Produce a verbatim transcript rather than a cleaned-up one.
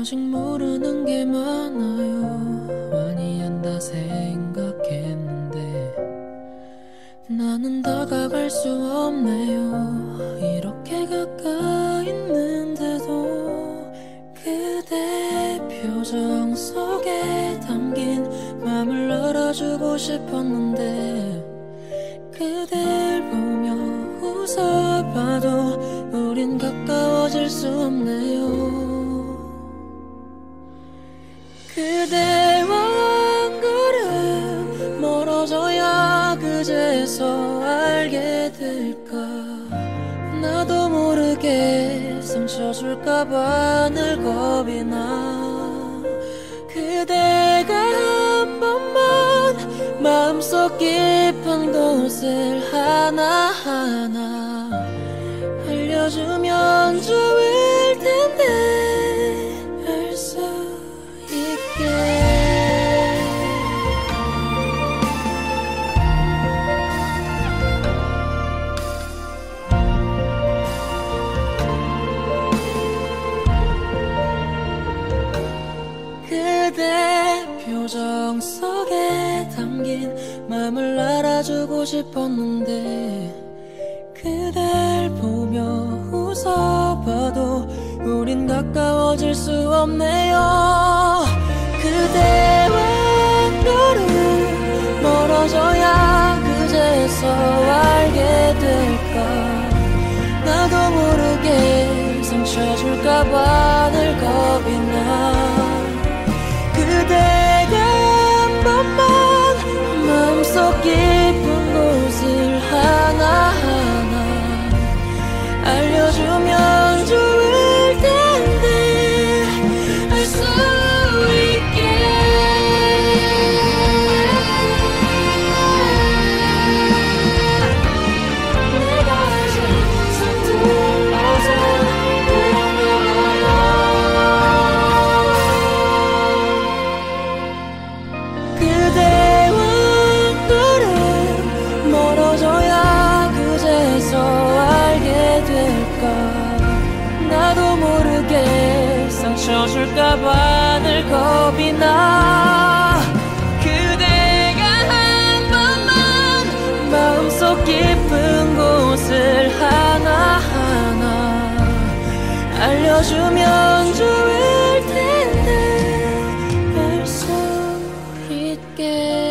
아직 모르는 게 많아요. 많이 안다 생각했는데 나는 다가갈 수 없네요. 이렇게 가까이 있는데도 그대 표정 속에 담긴 맘을 알아주고 싶었는데 그댈 보며 웃어봐도 우린 가까워질 수 없네요. 그대와 한 걸음 멀어져야 그제서 알게 될까. 나도 모르게 상처 줄까봐 늘 겁이 나. 그대가 한 번만 마음속 깊은 곳을 하나하나 알려주면 좋을 텐데 알 수 있게. 그대 표정 속에 담긴 맘을 알아주고 싶었는데 그댈 보며 웃어봐도 우린 가까워질 수 없네요. 그대와 한 걸음 멀어져야 그제서 알게 될까. 나도 모르게 상처 줄까봐 늘 겁이 나. 그대가 한 번만 마음속 깊은 곳을 하나하나 알려주면 좋을 텐데 알 수 있게. 내가 아직 서툴러서 그런가 봐요. 그대와 한 걸음 멀어져야 그제서 알게 될까. 나도 모르게 상처 줄까봐 늘 겁이 나. 그대가 한 번만 마음속 깊은 곳을 하나하나 알려주면 좋을 텐데 알 수 있게.